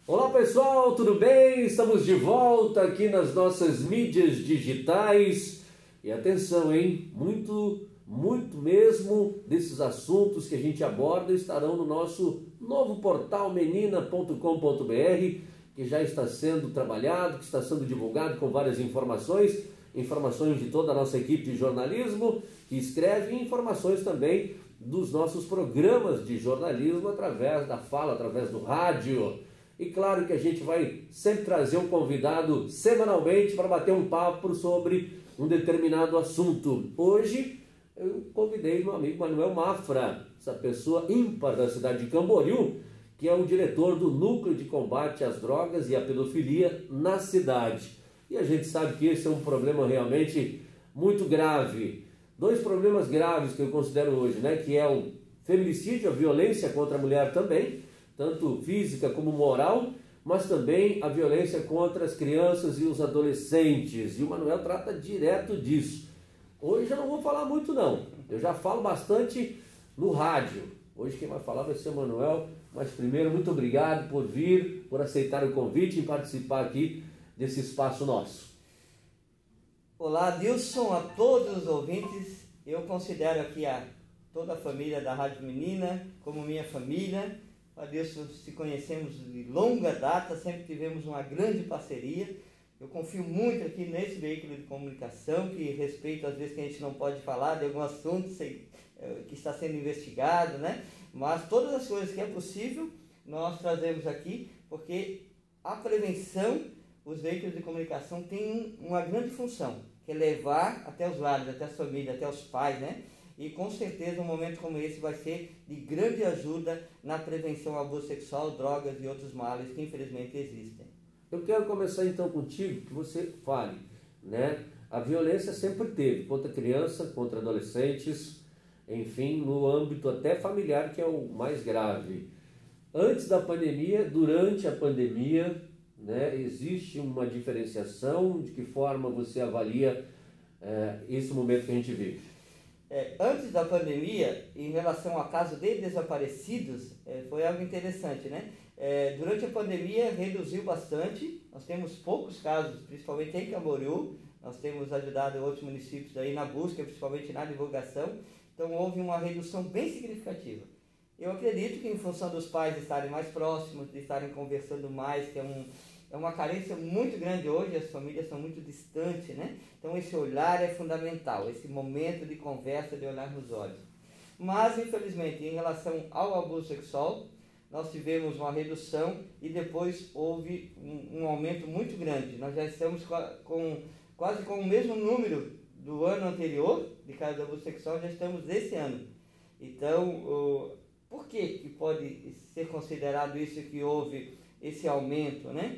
Olá pessoal, tudo bem? Estamos de volta aqui nas nossas mídias digitais. E atenção, hein? Muito mesmo desses assuntos que a gente aborda estarão no nosso novo portal menina.com.br, que já está sendo trabalhado, que está sendo divulgado com várias informações de toda a nossa equipe de jornalismo que escreve, e informações também dos nossos programas de jornalismo através da fala, através do rádio. E claro que a gente vai sempre trazer um convidado semanalmente para bater um papo sobre um determinado assunto. Hoje eu convidei meu amigo Manuel Mafra, essa pessoa ímpar da cidade de Camboriú, que é o diretor do Núcleo de Combate às Drogas e à Pedofilia na cidade. E a gente sabe que esse é um problema realmente muito grave. Dois problemas graves que eu considero hoje, né? Que é o feminicídio, a violência contra a mulher também, tanto física como moral, mas também a violência contra as crianças e os adolescentes. E o Manuel trata direto disso. Hoje eu não vou falar muito não, eu já falo bastante no rádio. Hoje quem vai falar vai ser o Manuel, mas primeiro muito obrigado por vir, por aceitar o convite e participar aqui desse espaço nosso. Olá, Dilson, a todos os ouvintes. Eu considero aqui toda a família da Rádio Menina como minha família. Adilson, se conhecemos de longa data, sempre tivemos uma grande parceria. Eu confio muito aqui nesse veículo de comunicação, que respeito às vezes que a gente não pode falar de algum assunto que está sendo investigado, né? Mas todas as coisas que é possível, nós trazemos aqui, porque a prevenção, os veículos de comunicação têm uma grande função, que é levar até os lares, até as famílias, até os pais, né? E com certeza um momento como esse vai ser de grande ajuda na prevenção ao abuso sexual, drogas e outros males que infelizmente existem. Eu quero começar então contigo, que você fale, né? A violência sempre teve contra criança, contra adolescentes, enfim, no âmbito até familiar, que é o mais grave. Antes da pandemia, durante a pandemia, né, existe uma diferenciação? De que forma você avalia esse momento que a gente vive? Antes da pandemia, em relação ao caso de desaparecidos, foi algo interessante, né? Durante a pandemia reduziu bastante, nós temos poucos casos, principalmente em Camboriú, nós temos ajudado outros municípios aí na busca, principalmente na divulgação, então houve uma redução bem significativa. Eu acredito que em função dos pais estarem mais próximos, de estarem conversando mais, que é uma carência muito grande hoje, as famílias são muito distantes, né? Então esse olhar é fundamental, esse momento de conversa, de olhar nos olhos. Mas, infelizmente, em relação ao abuso sexual, nós tivemos uma redução e depois houve um aumento muito grande. Nós já estamos quase com o mesmo número do ano anterior, de casos de abuso sexual, já estamos desse ano. Então, por que pode ser considerado isso, que houve esse aumento, né?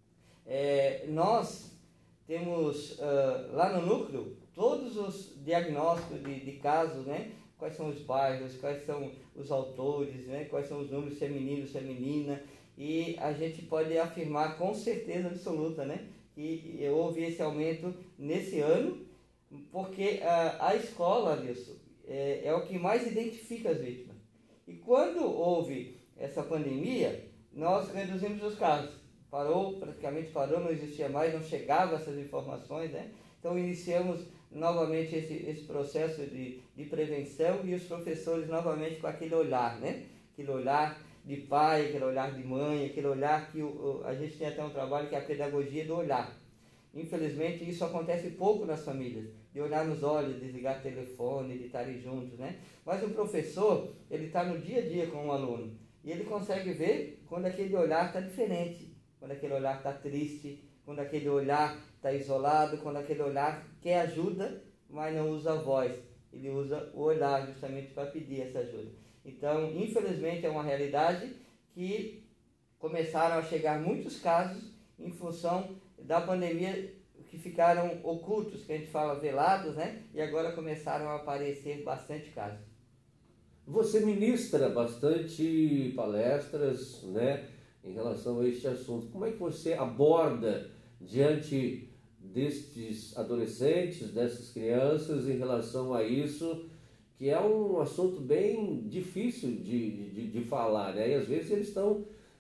Nós temos lá no núcleo todos os diagnósticos de casos, né? Quais são os bairros, quais são os autores, né? Quais são os números, se é menino, se é menina, e a gente pode afirmar com certeza absoluta, né? Que houve esse aumento nesse ano, porque a escola, Wilson, é o que mais identifica as vítimas. E quando houve essa pandemia, nós reduzimos os casos. Praticamente parou, não existia mais, não chegava essas informações, né? Então iniciamos novamente esse processo de prevenção, e os professores novamente com aquele olhar, né? Aquele olhar de pai, aquele olhar de mãe, aquele olhar que a gente tem até um trabalho que é a pedagogia do olhar. Infelizmente isso acontece pouco nas famílias, de olhar nos olhos, desligar o telefone, de estarem juntos, né? Mas o professor, ele está no dia a dia com o aluno, e ele consegue ver quando aquele olhar está diferente, quando aquele olhar está triste, quando aquele olhar está isolado, quando aquele olhar quer ajuda, mas não usa a voz, ele usa o olhar justamente para pedir essa ajuda. Então, infelizmente, é uma realidade que começaram a chegar muitos casos em função da pandemia, que ficaram ocultos, que a gente fala velados, né? E agora começaram a aparecer bastante casos. Você ministra bastante palestras, né, em relação a este assunto. Como é que você aborda diante destes adolescentes, dessas crianças, em relação a isso, que é um assunto bem difícil de falar, né? E às vezes eles estão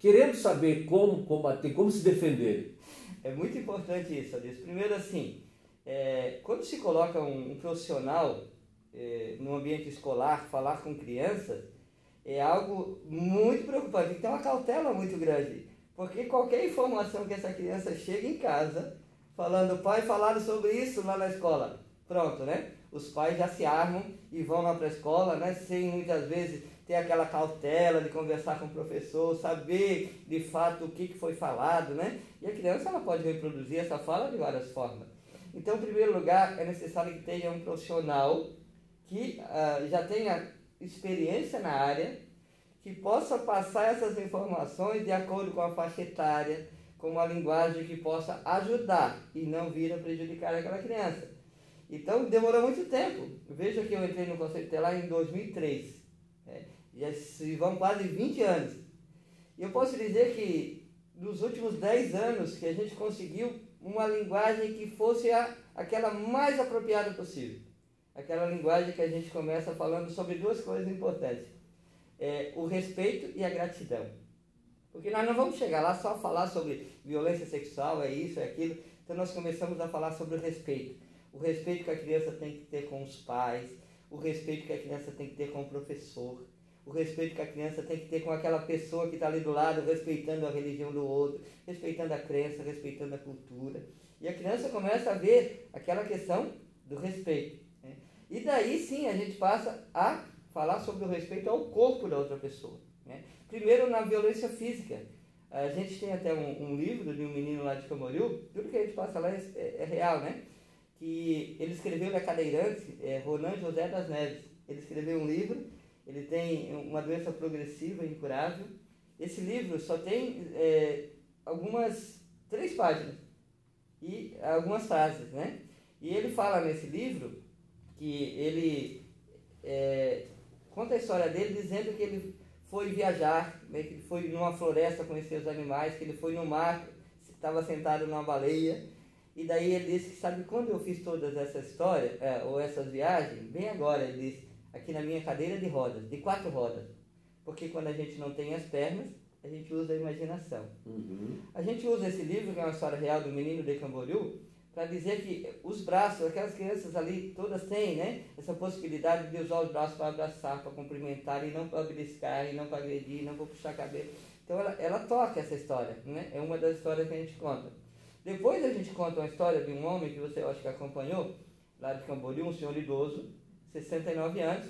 querendo saber como combater, como se defender. É muito importante isso, Adilson. Primeiro, assim, quando se coloca um profissional no ambiente escolar, falar com crianças, é algo muito preocupante. Tem que ter uma cautela muito grande, porque qualquer informação que essa criança chega em casa, falando, pai, falaram sobre isso lá na escola, pronto, né? Os pais já se armam e vão lá para a escola, né? Sem muitas vezes ter aquela cautela de conversar com o professor, saber de fato o que foi falado, né? E a criança ela pode reproduzir essa fala de várias formas. Então, em primeiro lugar, é necessário que tenha um profissional que já tenha experiência na área, que possa passar essas informações de acordo com a faixa etária, com uma linguagem que possa ajudar e não vir a prejudicar aquela criança. Então, demorou muito tempo. Veja que eu entrei no Conselho Tutelar em 2003. Já se vão quase 20 anos. E eu posso dizer que nos últimos 10 anos que a gente conseguiu uma linguagem que fosse aquela mais apropriada possível. Aquela linguagem que a gente começa falando sobre duas coisas importantes. O respeito e a gratidão. Porque nós não vamos chegar lá só a falar sobre violência sexual, é isso, é aquilo. Então nós começamos a falar sobre o respeito. O respeito que a criança tem que ter com os pais, o respeito que a criança tem que ter com o professor, o respeito que a criança tem que ter com aquela pessoa que está ali do lado, respeitando a religião do outro, respeitando a crença, respeitando a cultura. E a criança começa a ver aquela questão do respeito. Né? E daí sim a gente passa a falar sobre o respeito ao corpo da outra pessoa. Né? Primeiro na violência física. A gente tem até um livro de um menino lá de Camboriú, tudo que a gente passa lá é real, né? Que ele escreveu, na cadeirante, Ronan José das Neves. Ele escreveu um livro, ele tem uma doença progressiva, incurável. Esse livro só tem algumas 3 páginas e algumas frases, né? E ele fala nesse livro que ele conta a história dele dizendo que ele foi viajar, né, que ele foi numa floresta conhecer os animais, que ele foi no mar, estava sentado numa baleia. E daí ele disse que, sabe quando eu fiz todas essas histórias, ou essas viagens? Bem agora, ele disse, aqui na minha cadeira de rodas, de 4 rodas. Porque quando a gente não tem as pernas, a gente usa a imaginação. Uhum. A gente usa esse livro, que é uma história real do menino de Camboriú, para dizer que os braços, aquelas crianças ali, todas têm, né, essa possibilidade de usar os braços para abraçar, para cumprimentar, e não para beliscar, e não para agredir, não para puxar cabelo. Então ela toca essa história, né? É uma das histórias que a gente conta. Depois a gente conta uma história de um homem que você acho que acompanhou, lá de Camboriú, um senhor idoso, 69 anos,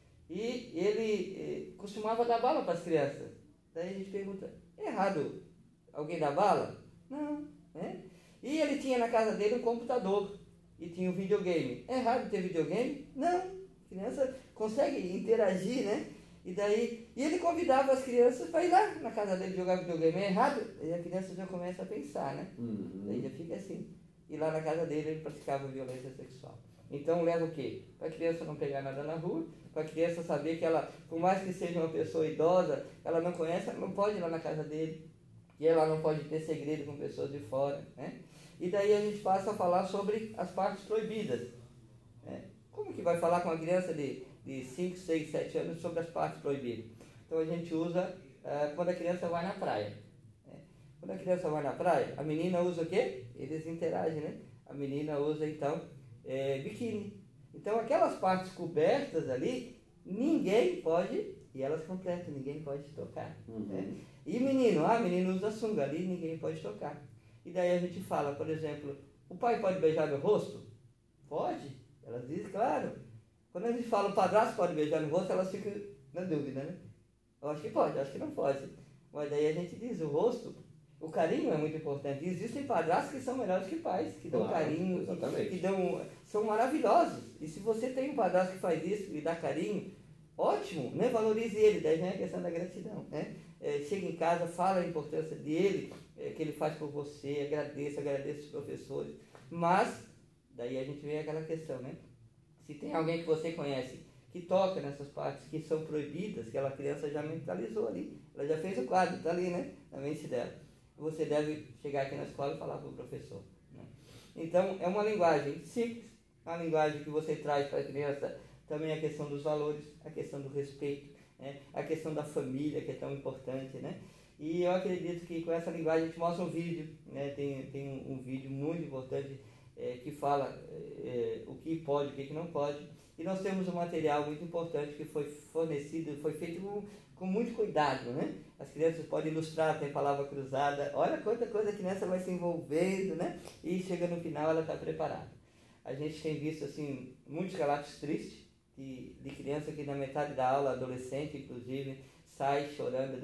e ele costumava dar bala para as crianças. Daí a gente pergunta, é errado alguém dar bala? Não, né? E ele tinha na casa dele um computador e tinha um videogame. É errado ter videogame? Não, a criança consegue interagir, né? E ele convidava as crianças para ir lá na casa dele jogar videogame. É errado? Aí a criança já começa a pensar, né? Uhum. Daí já fica assim. E lá na casa dele ele praticava violência sexual. Então leva o quê? Para a criança não pegar nada na rua, para a criança saber que ela, por mais que seja uma pessoa idosa, ela não conhece, ela não pode ir lá na casa dele. E ela não pode ter segredo com pessoas de fora, né? E daí a gente passa a falar sobre as partes proibidas. Né? Como que vai falar com uma criança de 5, 6, 7 anos sobre as partes proibidas? Então a gente usa quando a criança vai na praia. Né? Quando a criança vai na praia, a menina usa o quê? Eles interagem, né? A menina usa então biquíni. Então aquelas partes cobertas ali, ninguém pode, e elas completam, ninguém pode tocar. Uhum. Né? E menino usa sunga ali, ninguém pode tocar. E daí a gente fala, por exemplo, o pai pode beijar meu rosto? Pode. Elas dizem, claro. Quando a gente fala o padrasto pode beijar no rosto, elas ficam na dúvida, né? Eu acho que pode, eu acho que não pode. Mas daí a gente diz, o rosto, o carinho é muito importante. E existem padrastos que são melhores que pais, que dão carinho, que são maravilhosos. E se você tem um padrasto que faz isso e dá carinho, ótimo, né? Valorize ele. Daí vem a questão da gratidão, né? Chega em casa, fala a importância dele, que ele faz por você, agradeça os professores. Mas, daí a gente vem aquela questão, né? Se tem alguém que você conhece que toca nessas partes que são proibidas, que aquela criança já mentalizou ali, ela já fez o quadro, está ali, né? Na mente dela. Você deve chegar aqui na escola e falar para o professor. Né? Então, é uma linguagem simples, uma linguagem que você traz para a criança também a questão dos valores, a questão do respeito, né? A questão da família, que é tão importante, né? E eu acredito que com essa linguagem a gente mostra um vídeo, né? Tem um vídeo muito importante que fala o que pode, o que não pode. E nós temos um material muito importante que foi fornecido, foi feito com muito cuidado, né? As crianças podem ilustrar, tem palavra cruzada, olha quanta coisa a criança vai se envolvendo, né? E chega no final ela está preparada. A gente tem visto assim muitos relatos tristes de criança que na metade da aula, adolescente inclusive, sai chorando,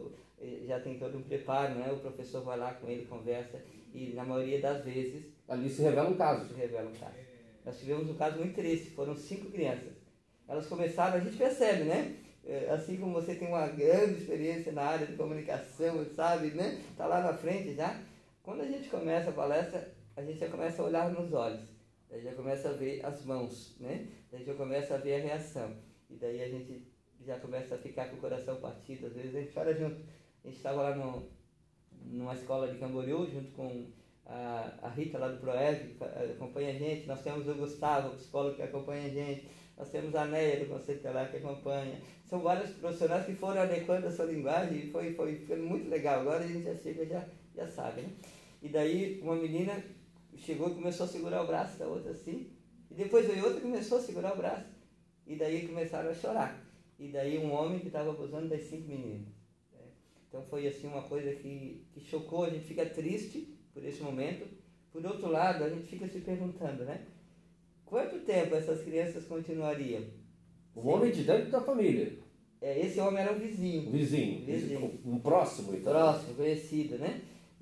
já tem todo um preparo, né? O professor vai lá com ele, conversa e na maioria das vezes... Ali se revela um caso. Se revela um caso. Nós tivemos um caso muito triste, foram 5 crianças. Elas começaram, a gente percebe, né? Assim como você tem uma grande experiência na área de comunicação, sabe, né? Está lá na frente já. Quando a gente começa a palestra, a gente já começa a olhar nos olhos. Daí já começa a ver as mãos, né? Daí já começa a ver a reação. E daí a gente já começa a ficar com o coração partido. Às vezes a gente chora junto. A gente estava lá numa escola de Camboriú, junto com a Rita lá do Proev, que acompanha a gente. Nós temos o Gustavo, psicólogo, que acompanha a gente. Nós temos a Neia do Conselho Tutelar, que acompanha. São vários profissionais que foram adequando a sua linguagem e foi ficando muito legal. Agora a gente já chega, já sabe, né? E daí uma menina chegou e começou a segurar o braço da outra assim. E depois veio outra e começou a segurar o braço. E daí começaram a chorar. E daí um homem que estava abusando das 5 meninas. Então foi assim uma coisa que chocou, a gente fica triste por esse momento. Por outro lado, a gente fica se perguntando, né? Quanto tempo essas crianças continuariam? Um homem de dentro da família. Esse homem era um vizinho. Vizinho. Um próximo, então. Próximo, conhecido, né?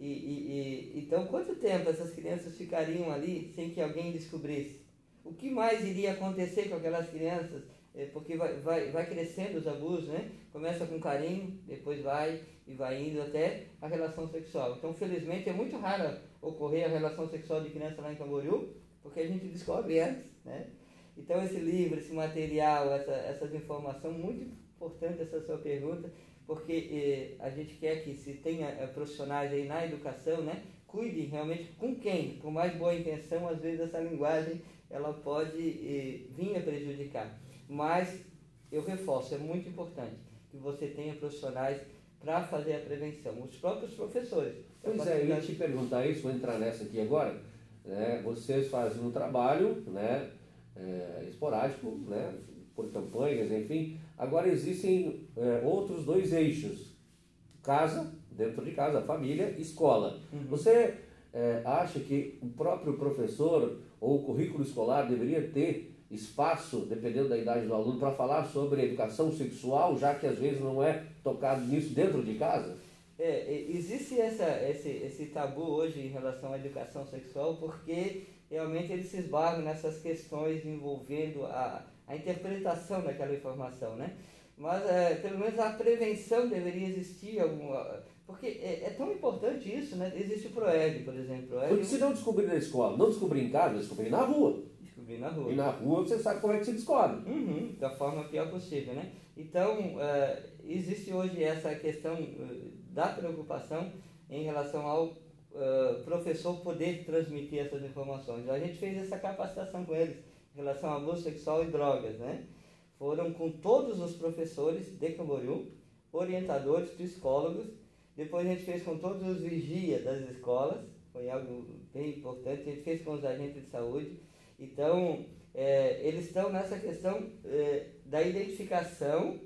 Então, quanto tempo essas crianças ficariam ali sem que alguém descobrisse? O que mais iria acontecer com aquelas crianças? Porque vai crescendo os abusos, né? Começa com carinho, depois vai indo até a relação sexual. Então, felizmente, é muito raro ocorrer a relação sexual de criança lá em Camboriú, porque a gente descobre antes, né? Então, esse livro, esse material, essas informações, muito importante essa sua pergunta, porque a gente quer que se tenha profissionais aí na educação, né? Cuidem realmente com quem? Com mais boa intenção, às vezes essa linguagem ela pode vir a prejudicar. Mas eu reforço, é muito importante que você tenha profissionais para fazer a prevenção, os próprios professores. Pois eu ia te perguntar isso, vou entrar nessa aqui agora. Né? Vocês fazem um trabalho, né, esporádico, né, por campanhas, enfim. Agora existem outros 2 eixos: casa, dentro de casa, família, escola. Uhum. Você acha que o próprio professor ou o currículo escolar deveria ter espaço, dependendo da idade do aluno, para falar sobre educação sexual, já que às vezes não é tocado nisso dentro de casa? Existe esse tabu hoje em relação à educação sexual, porque realmente eles se esbarram nessas questões envolvendo a interpretação daquela informação, né? Mas pelo menos a prevenção deveria existir, porque é tão importante isso, né? Existe o PROEB, por exemplo. Porque se não descobrir na escola, não descobrir em casa, descobrir na rua. Descobrir na rua. E na rua você sabe como é que se descobre. Da forma pior possível, né? Então, existe hoje essa questão da preocupação em relação ao professor poder transmitir essas informações. A gente fez essa capacitação com eles em relação ao abuso sexual e drogas, né? Foram com todos os professores de Camboriú, orientadores, psicólogos. Depois a gente fez com todos os vigias das escolas, foi algo bem importante. A gente fez com os agentes de saúde. Então, eles estão nessa questão da identificação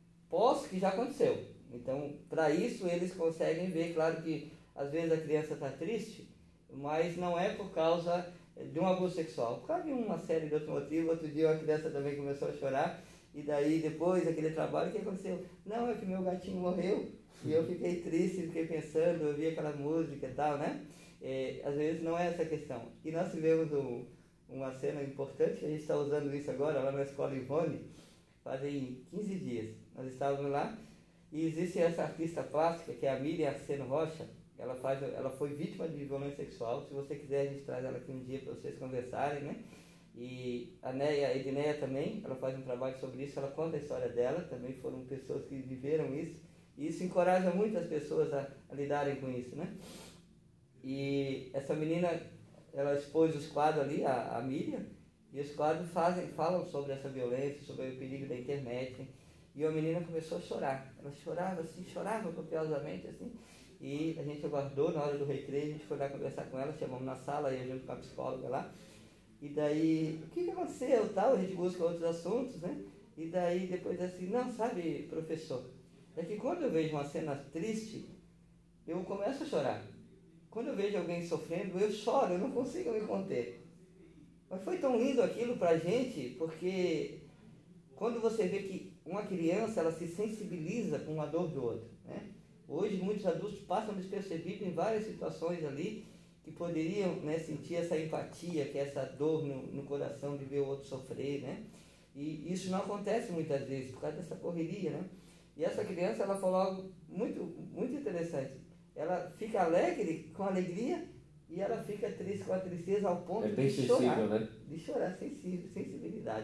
pós que já aconteceu. Então, para isso, eles conseguem ver, claro que às vezes a criança está triste, mas não é por causa de um abuso sexual, por causa de uma série de outros motivos. Outro dia a criança também começou a chorar, e daí depois daquele trabalho, o que aconteceu? Não, é que meu gatinho morreu, e eu fiquei triste, fiquei pensando, eu vi aquela música e tal, né? Às vezes não é essa questão. E nós tivemos uma cena importante, a gente está usando isso agora lá na Escola Ivone, fazem 15 dias. Nós estávamos lá e existe essa artista plástica, que é a Miriam Arseno Rocha. Ela foi vítima de violência sexual. Se você quiser, a gente traz ela aqui um dia para vocês conversarem, né? E a Edneia também, ela faz um trabalho sobre isso, ela conta a história dela, também foram pessoas que viveram isso, e isso encoraja muitas pessoas a lidarem com isso, né? E essa menina, ela expôs os quadros ali, a Miriam, e os quadros falam sobre essa violência, sobre o perigo da internet. e a menina começou a chorar. Ela chorava assim, chorava copiosamente assim, e a gente aguardou na hora do recreio, a gente foi lá conversar com ela, chamamos na sala, eu junto com a psicóloga lá, e daí, o que aconteceu, tal, a gente busca outros assuntos, né? E daí depois assim, não, sabe, professor, é que quando eu vejo uma cena triste, eu começo a chorar. Quando eu vejo alguém sofrendo, eu choro, eu não consigo me conter. Mas foi tão lindo aquilo pra gente, porque quando você vê que uma criança, ela se sensibiliza com a dor do outro, né? Hoje, muitos adultos passam despercebidos em várias situações ali, que poderiam, né, sentir essa empatia, que é essa dor no coração de ver o outro sofrer, né? E isso não acontece muitas vezes, por causa dessa correria, né? E essa criança, ela falou algo muito, muito interessante. Ela fica alegre com alegria e ela fica triste com a tristeza ao ponto bem de sensível, chorar. né? De chorar, sensibilidade.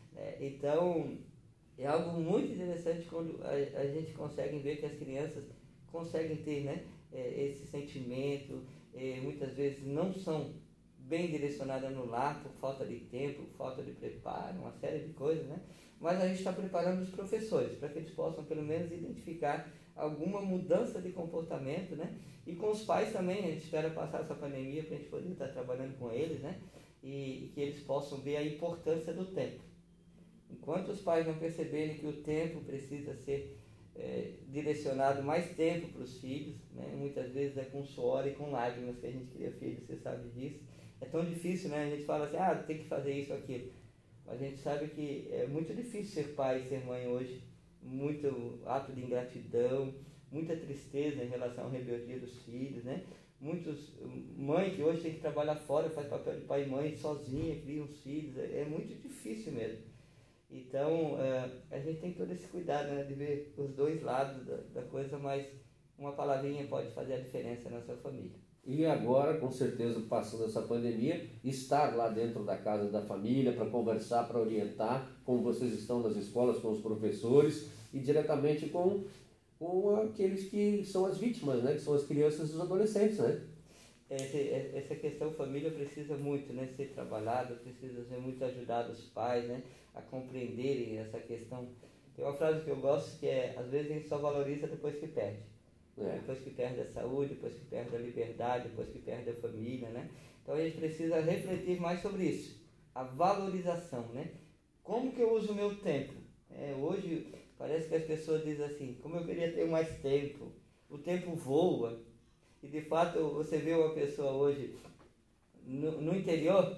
Então, é algo muito interessante quando a gente consegue ver que as crianças conseguem ter, né, esse sentimento, muitas vezes não são bem direcionadas no lar por falta de tempo, falta de preparo, uma série de coisas, né? Mas a gente está preparando os professores para que eles possam pelo menos identificar alguma mudança de comportamento, né? E com os pais também, a gente espera passar essa pandemia para a gente poder estar trabalhando com eles, né? E que eles possam ver a importância do tempo. Enquanto os pais não perceberem que o tempo precisa ser direcionado mais tempo para os filhos, né? Muitas vezes é com suor e com lágrimas que a gente cria filhos, você sabe disso. É tão difícil, né? A gente fala assim, tem que fazer isso, aquilo. Mas a gente sabe que é muito difícil ser pai e ser mãe hoje. Muito ato de ingratidão, muita tristeza em relação à rebeldia dos filhos, né? Muitos mães que hoje têm que trabalhar fora, faz papel de pai e mãe sozinha, criam os filhos, é muito difícil mesmo. Então, a gente tem todo esse cuidado, né, de ver os dois lados da coisa, mas uma palavrinha pode fazer a diferença na sua família. E agora, com certeza, passando essa pandemia, estar lá dentro da casa da família para conversar, para orientar, como vocês estão nas escolas, com os professores e diretamente com aqueles que são as vítimas, né? Que são as crianças e os adolescentes, né? Essa questão família precisa muito, né, ser trabalhada, precisa ser muito ajudado os pais, né, a compreenderem essa questão. Tem uma frase que eu gosto que é, às vezes a gente só valoriza depois que perde. Depois que perde a saúde, depois que perde a liberdade, depois que perde a família, né? Então a gente precisa refletir mais sobre isso, a valorização, né? Como que eu uso o meu tempo? Hoje parece que as pessoas dizem assim, como eu queria ter mais tempo, o tempo voa, e de fato você vê uma pessoa hoje no interior,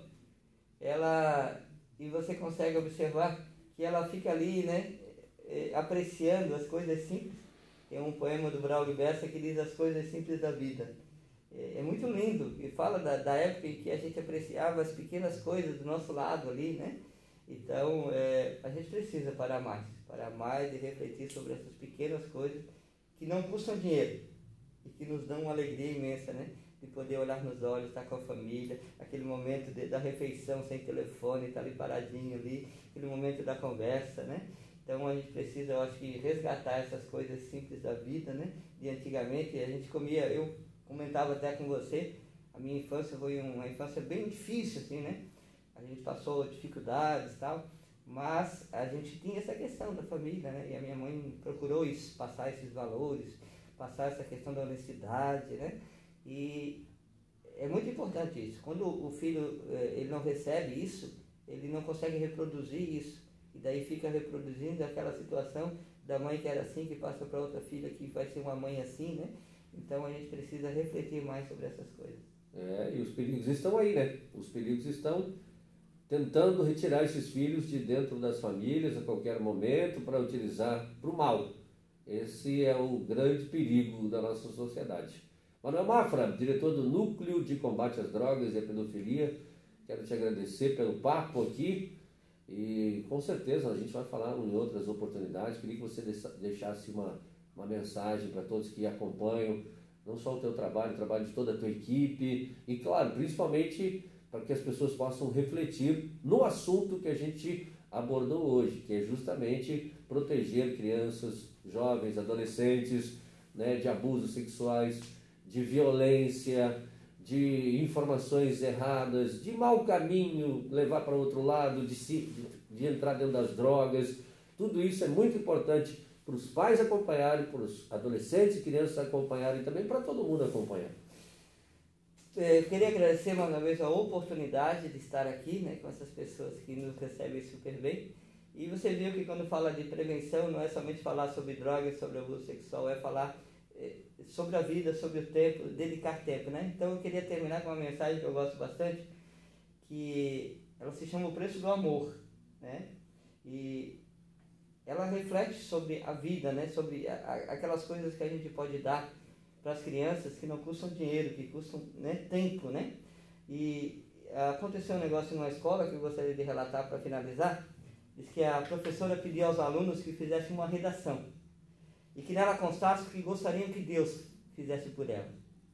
e você consegue observar que ela fica ali, né, apreciando as coisas simples. Tem um poema do Braulio Bessa que diz as coisas simples da vida. É muito lindo, e fala da época em que a gente apreciava as pequenas coisas do nosso lado ali, né? Então, a gente precisa parar mais e refletir sobre essas pequenas coisas que não custam dinheiro e que nos dão uma alegria imensa, né? De poder olhar nos olhos, estar com a família, aquele momento da refeição sem telefone, estar ali paradinho ali, aquele momento da conversa, né? Então a gente precisa, eu acho que, resgatar essas coisas simples da vida, né? De antigamente, a gente comia, eu comentava até com você, a minha infância foi uma infância bem difícil, assim, né? A gente passou dificuldades e tal, mas a gente tinha essa questão da família, né? E a minha mãe procurou isso, passar esses valores, passar essa questão da honestidade, né? E é muito importante isso. Quando o filho ele não recebe isso, ele não consegue reproduzir isso. E daí fica reproduzindo aquela situação da mãe que era assim, que passa para outra filha que vai ser uma mãe assim, né? Então a gente precisa refletir mais sobre essas coisas. E os perigos estão aí, né? Os perigos estão tentando retirar esses filhos de dentro das famílias a qualquer momento para utilizar para o mal. Esse é o grande perigo da nossa sociedade. Manuel Mafra, diretor do Núcleo de Combate às Drogas e à Pedofilia, quero te agradecer pelo papo aqui. E com certeza a gente vai falar em outras oportunidades. Queria que você deixasse uma mensagem para todos que acompanham, não só o teu trabalho, o trabalho de toda a tua equipe e, claro, principalmente para que as pessoas possam refletir no assunto que a gente abordou hoje, que é justamente proteger crianças, jovens, adolescentes, né, de abusos sexuais, de violência, de informações erradas, de mau caminho, levar para outro lado, de entrar dentro das drogas. Tudo isso é muito importante para os pais acompanharem, para os adolescentes e crianças acompanharem, também para todo mundo acompanhar. Eu queria agradecer mais uma vez a oportunidade de estar aqui, né, com essas pessoas que nos recebem super bem. E você viu que quando fala de prevenção, não é somente falar sobre drogas, sobre abuso sexual, é falar sobre a vida, sobre o tempo, dedicar tempo, né? Então eu queria terminar com uma mensagem que eu gosto bastante, que ela se chama O Preço do Amor, né? E ela reflete sobre a vida, né? Sobre aquelas coisas que a gente pode dar para as crianças que não custam dinheiro, que custam, né, tempo, né? E aconteceu um negócio numa escola que eu gostaria de relatar para finalizar. Diz que a professora pediu aos alunos que fizessem uma redação e que nela constasse o que gostariam que Deus fizesse por ela.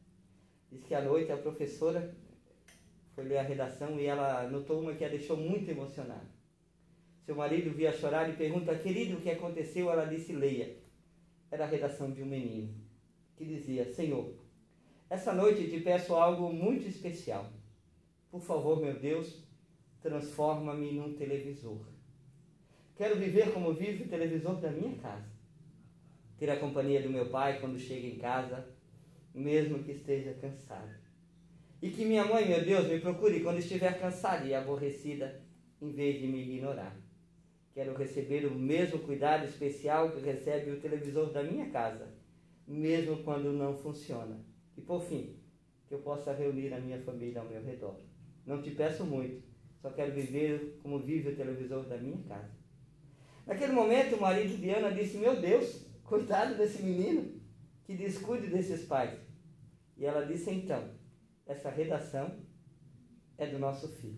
Diz que à noite a professora foi ler a redação e ela notou uma que a deixou muito emocionada. Seu marido via chorar e pergunta: querido, o que aconteceu? Ela disse: leia. Era a redação de um menino que dizia: Senhor, essa noite te peço algo muito especial. Por favor, meu Deus, transforma-me num televisor. Quero viver como vive o televisor da minha casa. Ter a companhia do meu pai quando chega em casa, mesmo que esteja cansado. E que minha mãe, meu Deus, me procure quando estiver cansada e aborrecida, em vez de me ignorar. Quero receber o mesmo cuidado especial que recebe o televisor da minha casa, mesmo quando não funciona. E por fim, que eu possa reunir a minha família ao meu redor. Não te peço muito, só quero viver como vive o televisor da minha casa. Naquele momento, o marido de Ana disse: meu Deus, coitado desse menino, que descuide desses pais. E ela disse: então, essa redação é do nosso filho.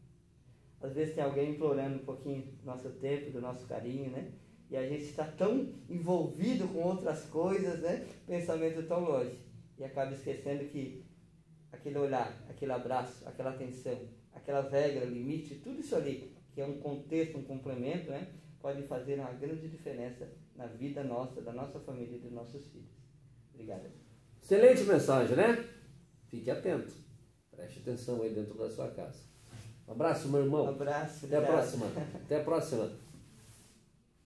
Às vezes tem alguém implorando um pouquinho do nosso tempo, do nosso carinho, né? E a gente está tão envolvido com outras coisas, né? Pensamento tão longe. E acaba esquecendo que aquele olhar, aquele abraço, aquela atenção, aquelas regras, limite, tudo isso ali, que é um contexto, um complemento, né? Pode fazer uma grande diferença na vida nossa, da nossa família e dos nossos filhos. Obrigado. Excelente mensagem, né? Fique atento. Preste atenção aí dentro da sua casa. Um abraço, meu irmão. Um abraço. Até a próxima. Até a próxima.